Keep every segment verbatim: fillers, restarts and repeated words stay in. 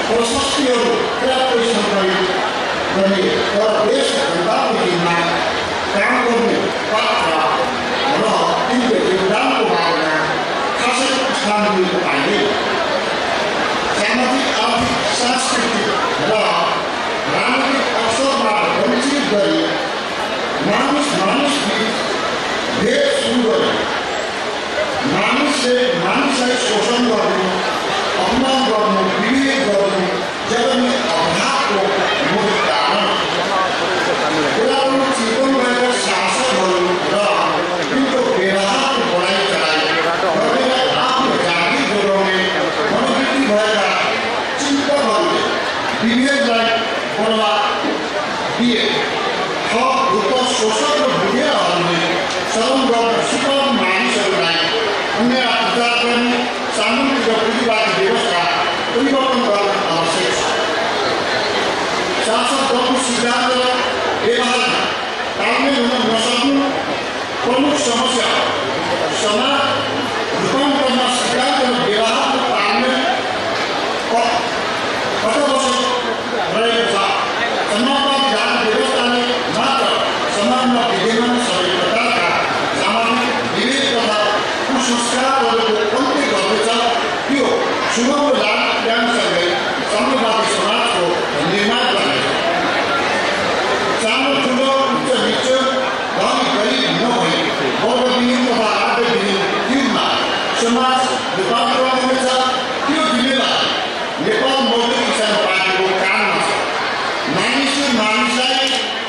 प्रशस्तिहरू पर्याप्त सङ्कलित गर्ने र देश जनताको हितमा काम गर्ने पात्र र तिनको योगदानको भावना खासै स्थान दिएको पाइँदैन। सामाजिक आर्थिक सांस्कृतिक र राजनीतिक अवसरबाट वञ्चित गरी मानिस मानिस बीच भेद सुरु गरे। मानिसले मानिसलाई शोषण गर्नु, अपमान गर्नु, विवेक गर्नु जगन्ने अभावको मुख्य कारण पुरानो चितवन भएका शासकहरू र तिनको व्यवहारको बढाइ चढाइ गरेर आफ्नो जाति जोगाउने मनोवृत्ति भएका चिन्तकहरूले विवेकलाई बढावा दिए। थप रूपमा शोषक र भुटियाहरूले श्रम गर्न सिकाउने मानिसहरूलाई अन्य अधिकार गर्ने सामूहिक र पुँजीवादी व्यवस्था परिवर्तन गर्न आवश्यक छ। शासक दलको सिद्धान्त र व्यवहारमा तालमेल हुन नसक्नु प्रमुख समस्या हो। समाज रूपान्तरमा सिद्धान्त र व्यवहारको तालमेल अटवश्यक रहेको छ। समाजवादी जाति व्यवस्थाले मात्र समाजमा विद्यमान सबै प्रकारका सामाजिक विवेक तथा कुसंस्कारहरूको अन्त्य गर्दछ। त्यो सुगम लाभसँगै साम्यवादी समाजको निर्माण गर्नेछ। सानो ठुलो उच्च नीच धनी गरिब नभई वर्गविहीन तथा आर्थिकविहीन युगमा समाज रूपान्तरण हुनेछ। त्यो दिनेलाई नेपाल मजदुर किसान पार्टीको काममा छ। मानिसले मानिसलाई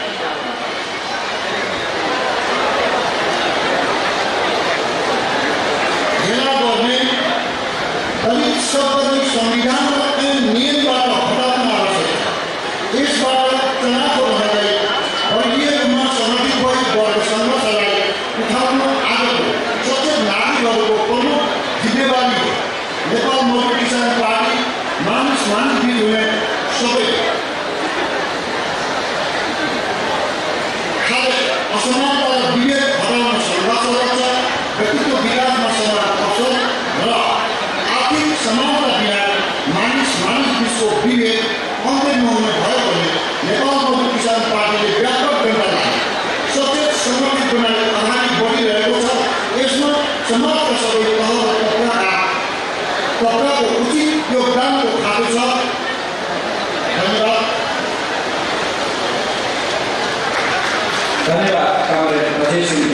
हेला गर्ने दलित शब्दलाई संविधान र नियमबाट हटाउन आवश्यक छ। यसबाट तनाव रहँदै वर्गीय रूपमा समर्थित भई वर्ग सङ्घर्षलाई उठाउनु आजको सचेत नागरिकहरूको प्रमुख जिम्मेवारी हो। नेपाल मजदुर किसान पार्टी मानिस मानिस बीच हुने सबै खाले असमानता र विभेद हटाउन सङ्घर्ष गर्छ। व्यक्तित्व विकासमा समान अवसर र आर्थिक समानता बिना मानिस मानिस बीचको विभेद अन्त्य नहुने भयो भने नेपाल मजदुर किसान पार्टीले व्यापक जनतालाई सचेत सङ्गठित बनाउने अगाडि बढिरहेको छ। यसमा समाजका सबै तह र तबकाका तबकाको उचित योगदानको खातो छ। धन्यवाद। धन्यवाद कामरेड अजय सिंह।